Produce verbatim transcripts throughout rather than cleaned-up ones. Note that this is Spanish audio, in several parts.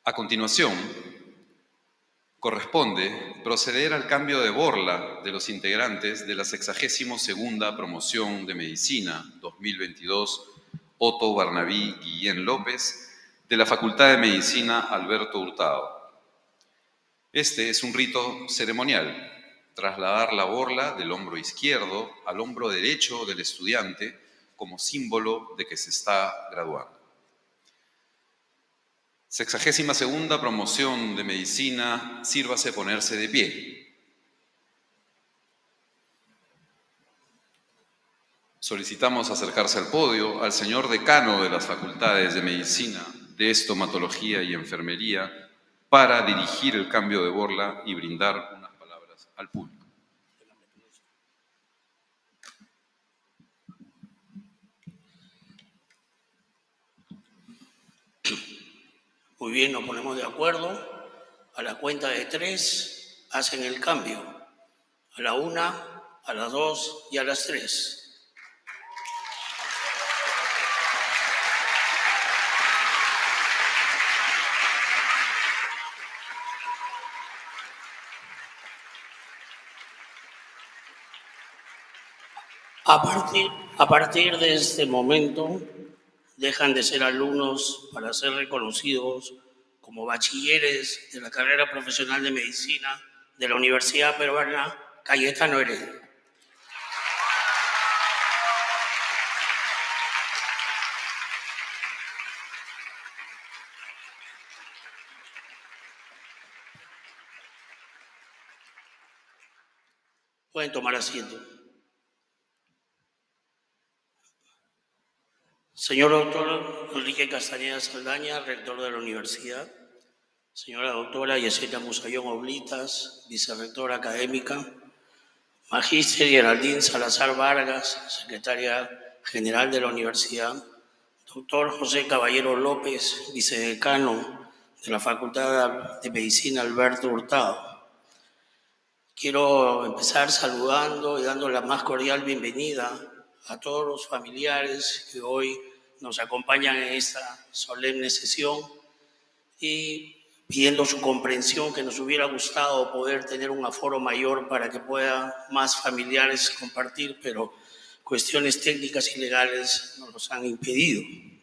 A continuación, corresponde proceder al cambio de borla de los integrantes de la sexagésimo segunda promoción de Medicina dos mil veintidós, Otto Barnabí Guillén López, de la Facultad de Medicina Alberto Hurtado. Este es un rito ceremonial, trasladar la borla del hombro izquierdo al hombro derecho del estudiante como símbolo de que se está graduando. Sexagésima segunda promoción de Medicina, sírvase ponerse de pie. Solicitamos acercarse al podio al señor decano de las Facultades de Medicina, de Estomatología y Enfermería para dirigir el cambio de borla y brindar unas palabras al público. Muy bien, nos ponemos de acuerdo. A la cuenta de tres hacen el cambio. A la una, a las dos y a las tres. A partir, a partir de este momento, dejan de ser alumnos para ser reconocidos como bachilleres de la carrera profesional de medicina de la Universidad Peruana Cayetano Heredia. Pueden tomar asiento. Señor doctor Enrique Castañeda Saldaña, rector de la universidad. Señora doctora Yesenia Musayón Oblitas, vicerrectora académica. Magíster Geraldine Salazar Vargas, secretaria general de la universidad. Doctor José Caballero López, vicedecano de la Facultad de Medicina Alberto Hurtado. Quiero empezar saludando y dando la más cordial bienvenida a todos los familiares que hoy nos acompañan en esta solemne sesión y pidiendo su comprensión, que nos hubiera gustado poder tener un aforo mayor para que puedan más familiares compartir, pero cuestiones técnicas y legales nos los han impedido.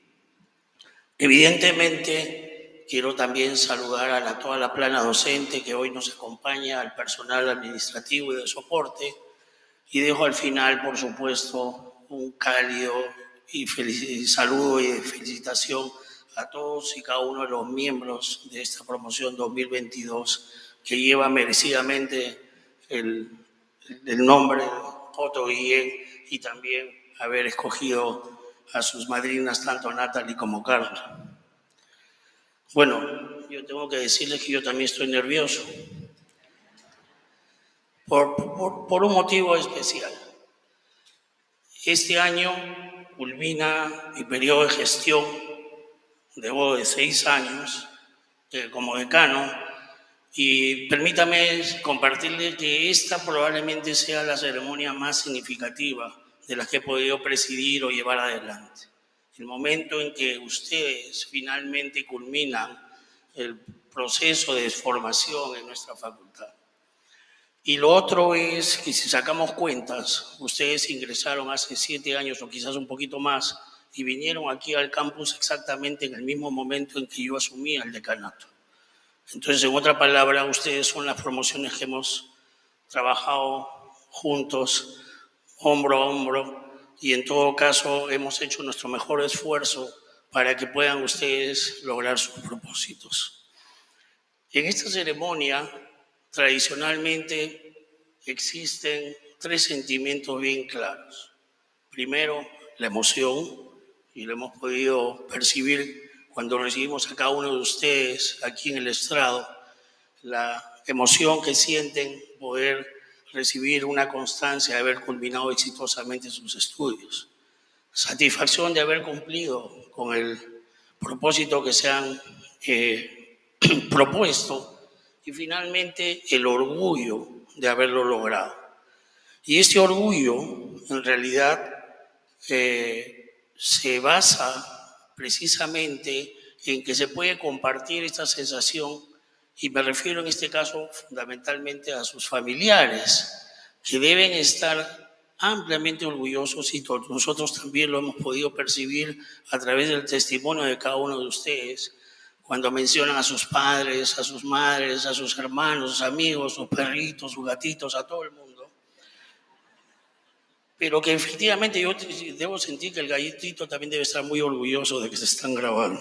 Evidentemente, quiero también saludar a la, toda la plana docente que hoy nos acompaña, al personal administrativo y de soporte, y dejo al final, por supuesto, un cálido y feliz saludo y felicitación a todos y cada uno de los miembros de esta promoción dos mil veintidós que lleva merecidamente el, el nombre de Otto Guillén y también haber escogido a sus madrinas, tanto Natalie como Carla. Bueno, yo tengo que decirles que yo también estoy nervioso por, por, por un motivo especial. Este año culmina mi periodo de gestión, debo de seis años eh, como decano, y permítame compartirles que esta probablemente sea la ceremonia más significativa de las que he podido presidir o llevar adelante. El momento en que ustedes finalmente culminan el proceso de formación en nuestra facultad. Y lo otro es que si sacamos cuentas, ustedes ingresaron hace siete años o quizás un poquito más y vinieron aquí al campus exactamente en el mismo momento en que yo asumía el decanato. Entonces, en otra palabra, ustedes son las promociones que hemos trabajado juntos, hombro a hombro, y en todo caso hemos hecho nuestro mejor esfuerzo para que puedan ustedes lograr sus propósitos. En esta ceremonia, tradicionalmente, existen tres sentimientos bien claros. Primero, la emoción, y lo hemos podido percibir cuando recibimos a cada uno de ustedes aquí en el estrado, la emoción que sienten poder recibir una constancia de haber culminado exitosamente sus estudios. Satisfacción de haber cumplido con el propósito que se han eh, propuesto. Y finalmente, el orgullo de haberlo logrado. Y este orgullo, en realidad, eh, se basa precisamente en que se puede compartir esta sensación, y me refiero en este caso fundamentalmente a sus familiares, que deben estar ampliamente orgullosos, y nosotros también lo hemos podido percibir a través del testimonio de cada uno de ustedes, cuando mencionan a sus padres, a sus madres, a sus hermanos, sus amigos, sus perritos, sus gatitos, a todo el mundo. Pero que efectivamente yo debo sentir que el galletito también debe estar muy orgulloso de que se están grabando.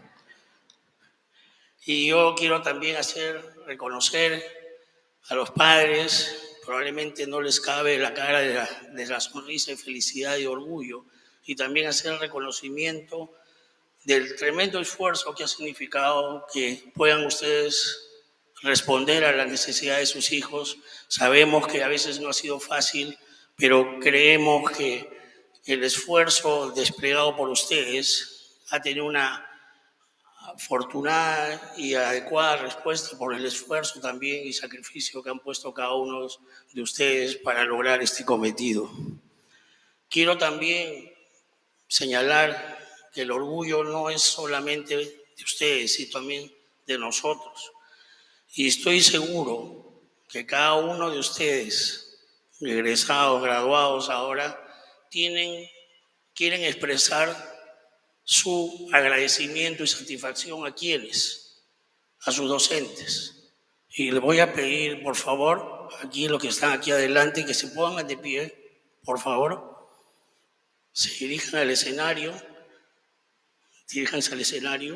Y yo quiero también hacer reconocer a los padres, probablemente no les cabe la cara de la, de la sonrisa de felicidad y orgullo, y también hacer reconocimiento del tremendo esfuerzo que ha significado que puedan ustedes responder a las necesidades de sus hijos. Sabemos que a veces no ha sido fácil, pero creemos que el esfuerzo desplegado por ustedes ha tenido una afortunada y adecuada respuesta por el esfuerzo también y sacrificio que han puesto cada uno de ustedes para lograr este cometido. Quiero también señalar que el orgullo no es solamente de ustedes, sino también de nosotros. Y estoy seguro que cada uno de ustedes, egresados, graduados ahora, tienen, quieren expresar su agradecimiento y satisfacción a quienes, a sus docentes. Y les voy a pedir, por favor, aquí los que están aquí adelante, que se pongan de pie, por favor, se dirijan al escenario, diríjanse al escenario.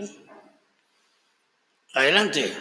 Adelante.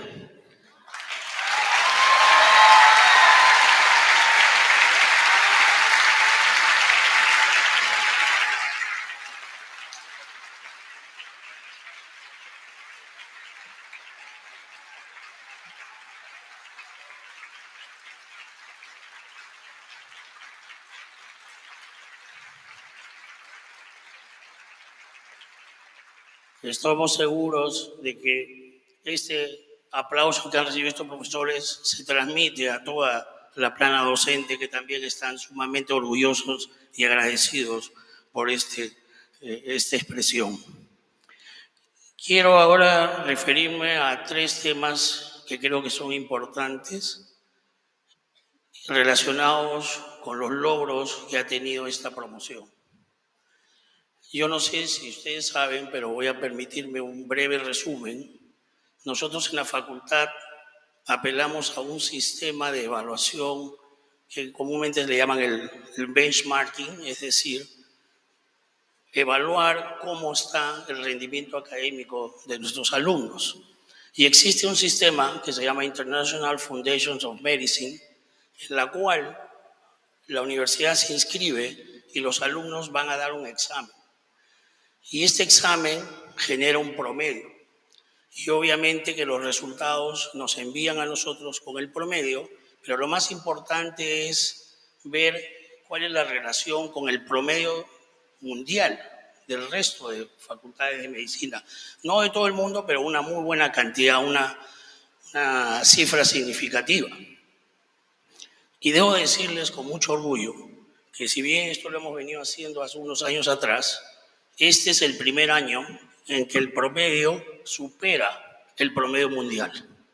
Estamos seguros de que este aplauso que han recibido estos profesores se transmite a toda la plana docente, que también están sumamente orgullosos y agradecidos por este, eh, esta expresión. Quiero ahora referirme a tres temas que creo que son importantes relacionados con los logros que ha tenido esta promoción. Yo no sé si ustedes saben, pero voy a permitirme un breve resumen. Nosotros en la facultad apelamos a un sistema de evaluación que comúnmente le llaman el, el benchmarking, es decir, evaluar cómo está el rendimiento académico de nuestros alumnos. Y existe un sistema que se llama International Foundations of Medicine, en la cual la universidad se inscribe y los alumnos van a dar un examen. Y este examen genera un promedio. Y obviamente que los resultados nos envían a nosotros con el promedio, pero lo más importante es ver cuál es la relación con el promedio mundial del resto de facultades de medicina. No de todo el mundo, pero una muy buena cantidad, una, una cifra significativa. Y debo decirles con mucho orgullo que si bien esto lo hemos venido haciendo hace unos años atrás, este es el primer año en que el promedio supera el promedio mundial.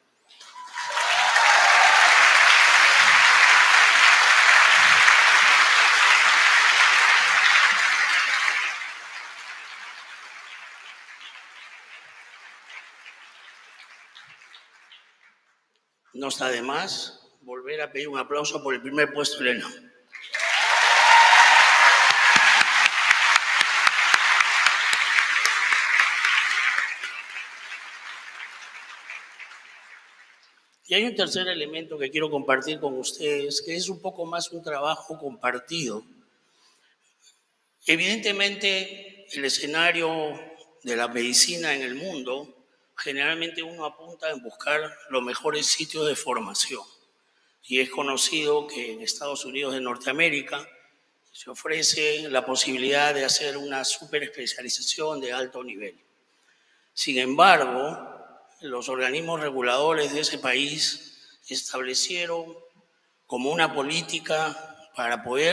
No está de más volver a pedir un aplauso por el primer puesto de ENAM. Y hay un tercer elemento que quiero compartir con ustedes, que es un poco más un trabajo compartido. Evidentemente, el escenario de la medicina en el mundo, generalmente uno apunta en buscar los mejores sitios de formación. Y es conocido que en Estados Unidos de Norteamérica se ofrece la posibilidad de hacer una superespecialización de alto nivel. Sin embargo, los organismos reguladores de ese país establecieron como una política para poder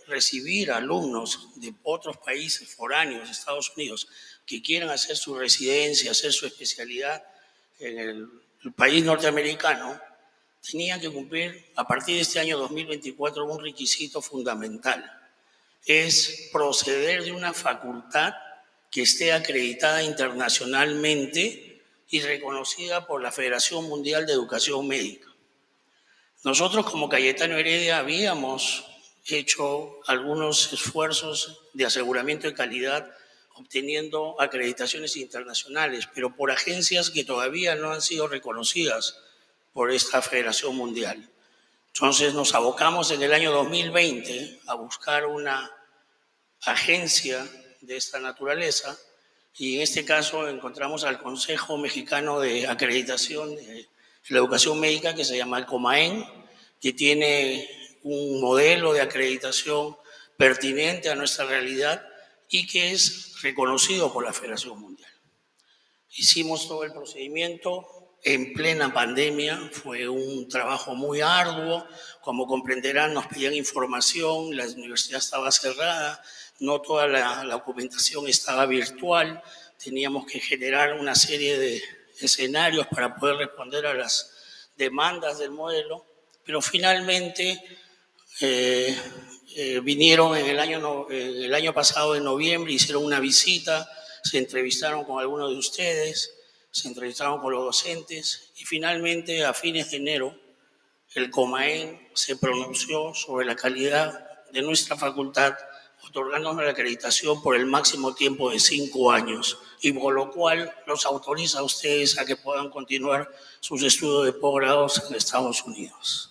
recibir alumnos de otros países foráneos, Estados Unidos, que quieran hacer su residencia, hacer su especialidad en el, el país norteamericano, tenían que cumplir a partir de este año dos mil veinticuatro un requisito fundamental. Es proceder de una facultad que esté acreditada internacionalmente y reconocida por la Federación Mundial de Educación Médica. Nosotros como Cayetano Heredia habíamos hecho algunos esfuerzos de aseguramiento de calidad obteniendo acreditaciones internacionales, pero por agencias que todavía no han sido reconocidas por esta Federación Mundial. Entonces nos abocamos en el año dos mil veinte a buscar una agencia de esta naturaleza y en este caso encontramos al Consejo Mexicano de Acreditación de la Educación Médica, que se llama el COMAEN, que tiene un modelo de acreditación pertinente a nuestra realidad y que es reconocido por la Federación Mundial. Hicimos todo el procedimiento en plena pandemia, fue un trabajo muy arduo. Como comprenderán, nos pedían información, la universidad estaba cerrada, no toda la, la documentación estaba virtual, teníamos que generar una serie de escenarios para poder responder a las demandas del modelo, pero finalmente eh, eh, vinieron en el, año no, eh, el año pasado, en noviembre, hicieron una visita, se entrevistaron con algunos de ustedes, se entrevistaron con los docentes y finalmente a fines de enero el COMAEN se pronunció sobre la calidad de nuestra facultad, otorgándonos la acreditación por el máximo tiempo de cinco años y por lo cual los autoriza a ustedes a que puedan continuar sus estudios de posgrados en Estados Unidos.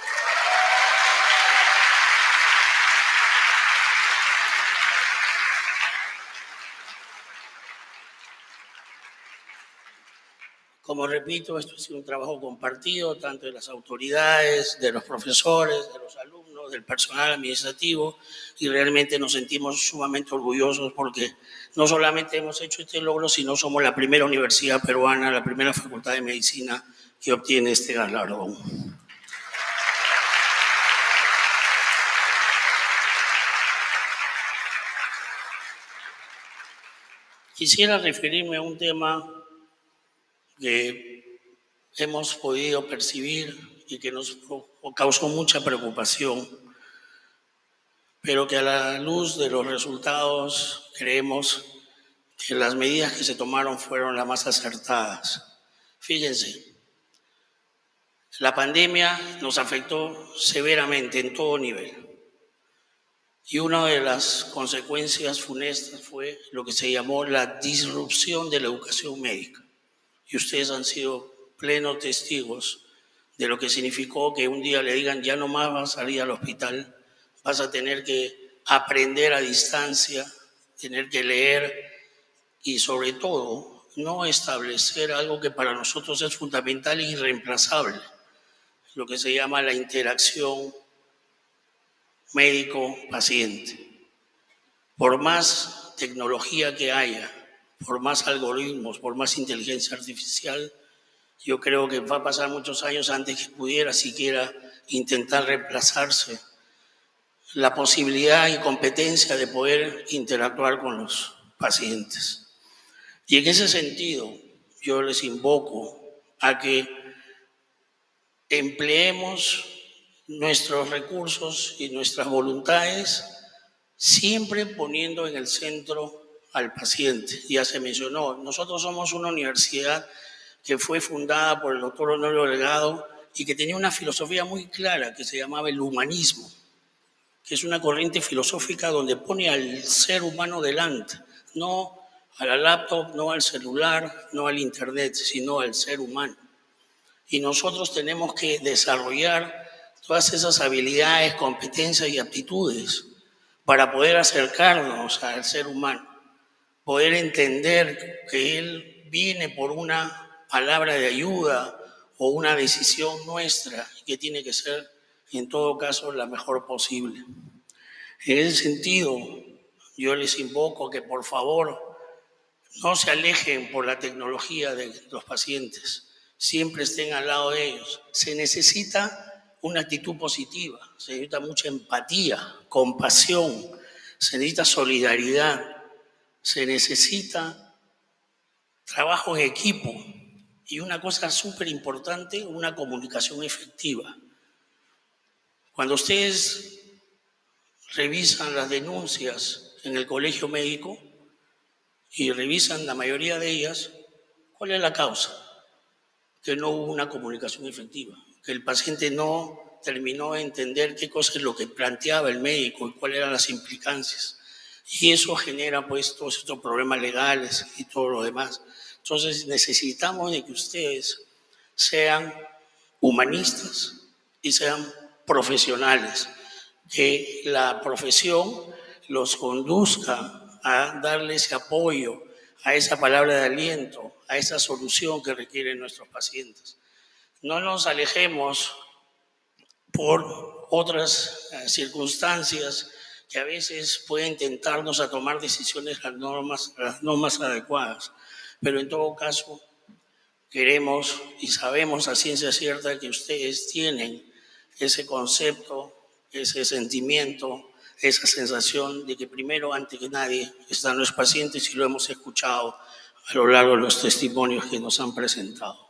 Como repito, esto ha sido un trabajo compartido tanto de las autoridades, de los profesores, de los alumnos, del personal administrativo, y realmente nos sentimos sumamente orgullosos porque no solamente hemos hecho este logro, sino somos la primera universidad peruana, la primera facultad de medicina que obtiene este galardón. Quisiera referirme a un tema que hemos podido percibir y que nos causó mucha preocupación, pero que a la luz de los resultados creemos que las medidas que se tomaron fueron las más acertadas. Fíjense, la pandemia nos afectó severamente en todo nivel y una de las consecuencias funestas fue lo que se llamó la disrupción de la educación médica. Y ustedes han sido plenos testigos de lo que significó que un día le digan ya no más vas a salir al hospital, vas a tener que aprender a distancia, tener que leer y sobre todo no establecer algo que para nosotros es fundamental e irreemplazable, lo que se llama la interacción médico-paciente. Por más tecnología que haya, por más algoritmos, por más inteligencia artificial, yo creo que va a pasar muchos años antes que pudiera siquiera intentar reemplazarse la posibilidad y competencia de poder interactuar con los pacientes. Y en ese sentido, yo les invoco a que empleemos nuestros recursos y nuestras voluntades siempre poniendo en el centro al paciente. Ya se mencionó, nosotros somos una universidad que fue fundada por el doctor Honorio Delgado y que tenía una filosofía muy clara que se llamaba el humanismo, que es una corriente filosófica donde pone al ser humano delante, no a la laptop, no al celular, no al internet, sino al ser humano. Y nosotros tenemos que desarrollar todas esas habilidades, competencias y aptitudes para poder acercarnos al ser humano, poder entender que él viene por una palabra de ayuda o una decisión nuestra que tiene que ser, en todo caso, la mejor posible. En ese sentido, yo les invoco que por favor no se alejen por la tecnología de los pacientes, siempre estén al lado de ellos. Se necesita una actitud positiva, se necesita mucha empatía, compasión, se necesita solidaridad, se necesita trabajo en equipo y una cosa súper importante, una comunicación efectiva. Cuando ustedes revisan las denuncias en el colegio médico y revisan la mayoría de ellas, ¿cuál es la causa? Que no hubo una comunicación efectiva, que el paciente no terminó de entender qué cosa es lo que planteaba el médico y cuáles eran las implicancias. Y eso genera pues todos estos problemas legales y todo lo demás. Entonces necesitamos de que ustedes sean humanistas y sean profesionales, que la profesión los conduzca a darle ese apoyo, a esa palabra de aliento, a esa solución que requieren nuestros pacientes. No nos alejemos por otras eh, circunstancias que a veces pueden tentarnos a tomar decisiones las normas, las no más adecuadas. Pero en todo caso, queremos y sabemos a ciencia cierta que ustedes tienen ese concepto, ese sentimiento, esa sensación de que primero, antes que nadie, están los pacientes y lo hemos escuchado a lo largo de los testimonios que nos han presentado.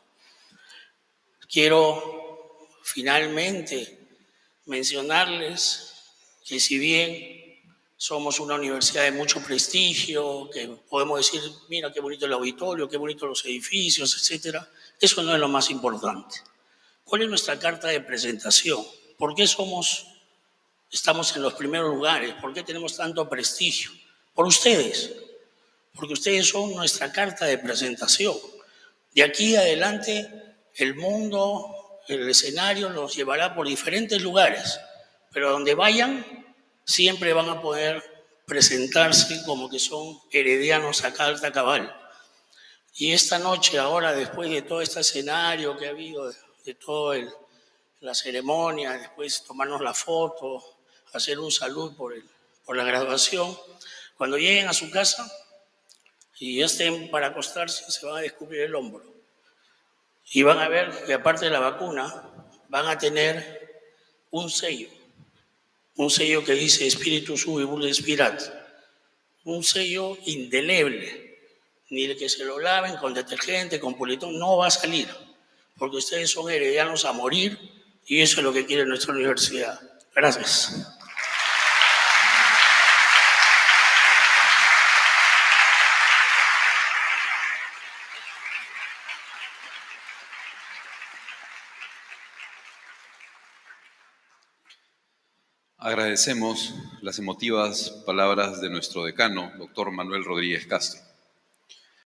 Quiero finalmente mencionarles que si bien somos una universidad de mucho prestigio, que podemos decir, mira qué bonito el auditorio, qué bonitos los edificios, etcétera, eso no es lo más importante. ¿Cuál es nuestra carta de presentación? ¿Por qué somos, estamos en los primeros lugares? ¿Por qué tenemos tanto prestigio? Por ustedes, porque ustedes son nuestra carta de presentación. De aquí adelante, el mundo, el escenario los llevará por diferentes lugares, pero donde vayan, siempre van a poder presentarse como que son heredianos a carta cabal. Y esta noche, ahora, después de todo este escenario que ha habido, de, de toda la ceremonia, después tomarnos la foto, hacer un salud por, el, por la graduación, cuando lleguen a su casa y ya estén para acostarse, se van a descubrir el hombro. Y van a ver que aparte de la vacuna, van a tener un sello. Un sello que dice Spiritus Ubi Vult Spirat. Un sello indeleble. Ni el que se lo laven con detergente, con politón, no va a salir. Porque ustedes son heredianos a morir y eso es lo que quiere nuestra universidad. Gracias. Agradecemos las emotivas palabras de nuestro decano, doctor Manuel Rodríguez Castro.